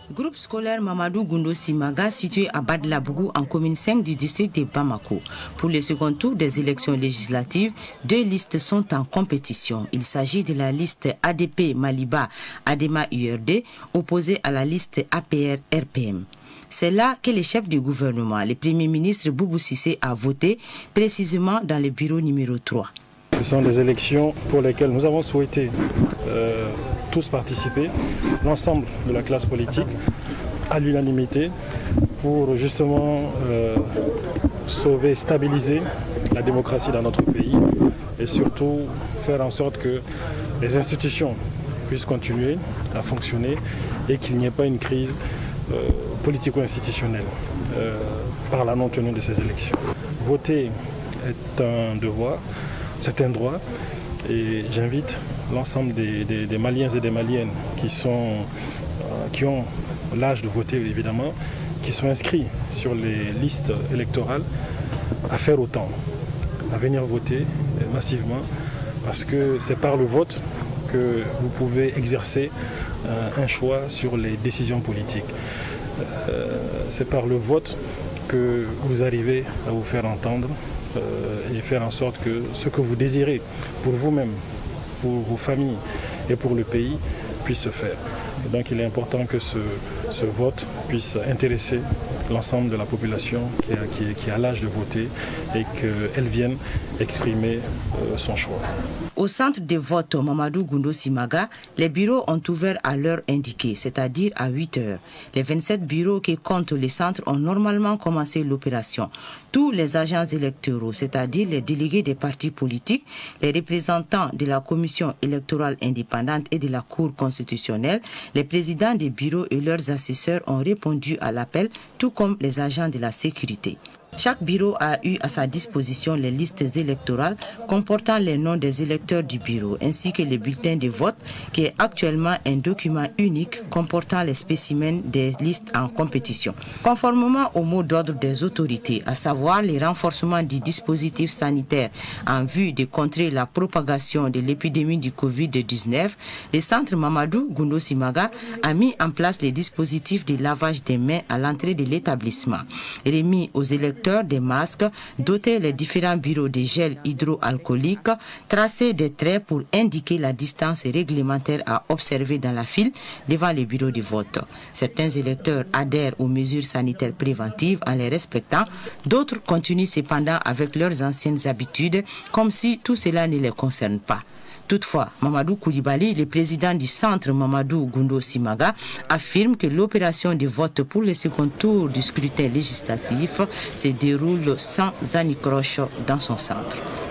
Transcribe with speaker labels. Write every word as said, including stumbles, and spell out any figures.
Speaker 1: Groupe scolaire Mamadou Goundo Simaga, situé à Badlabougou, en commune cinq du district de Bamako. Pour le second tour des élections législatives, deux listes sont en compétition. Il s'agit de la liste A D P Maliba Adema U R D, opposée à la liste A P R R P M. C'est là que le chef du gouvernement, le premier ministre Boubou Cissé, a voté, précisément dans le bureau numéro trois.
Speaker 2: Ce sont des élections pour lesquelles nous avons souhaité euh, tous participer, l'ensemble de la classe politique, à l'unanimité, pour justement euh, sauver, stabiliser la démocratie dans notre pays et surtout faire en sorte que les institutions puissent continuer à fonctionner et qu'il n'y ait pas une crise euh, politico-institutionnelle euh, par la non-tenue de ces élections. Voter est un devoir. C'est un droit et j'invite l'ensemble des, des, des Maliens et des Maliennes qui, sont, euh, qui ont l'âge de voter évidemment, qui sont inscrits sur les listes électorales à faire autant, à venir voter massivement parce que c'est par le vote que vous pouvez exercer euh, un choix sur les décisions politiques. Euh, c'est par le vote que vous arrivez à vous faire entendre et faire en sorte que ce que vous désirez pour vous-même, pour vos familles et pour le pays puisse se faire. Et donc il est important que ce, ce vote puisse intéresser l'ensemble de la population qui a, qui, qui a l'âge de voter et qu'elle vienne exprimer euh, son choix.
Speaker 1: Au centre de vote Mamadou Goundo Simaga, les bureaux ont ouvert à l'heure indiquée, c'est-à-dire à huit heures. Les vingt-sept bureaux qui comptent les centres ont normalement commencé l'opération. Tous les agents électoraux, c'est-à-dire les délégués des partis politiques, les représentants de la commission électorale indépendante et de la Cour constitutionnelle, les présidents des bureaux et leurs assesseurs ont répondu à l'appel, tout comme les agents de la sécurité. Chaque bureau a eu à sa disposition les listes électorales comportant les noms des électeurs du bureau, ainsi que le bulletin de vote, qui est actuellement un document unique comportant les spécimens des listes en compétition. Conformément au mot d'ordre des autorités, à savoir le renforcement du dispositif sanitaire en vue de contrer la propagation de l'épidémie du Covid dix-neuf, le centre Mamadou Goundo Simaga a mis en place les dispositifs de lavage des mains à l'entrée de l'établissement, remis aux électeurs des masques, doter les différents bureaux de gel hydroalcoolique, tracer des traits pour indiquer la distance réglementaire à observer dans la file devant les bureaux de vote. Certains électeurs adhèrent aux mesures sanitaires préventives en les respectant, d'autres continuent cependant avec leurs anciennes habitudes comme si tout cela ne les concerne pas. Toutefois, Mamadou Koulibaly, le président du centre Mamadou Goundo Simaga, affirme que l'opération de vote pour le second tour du scrutin législatif se déroule sans anicroche dans son centre.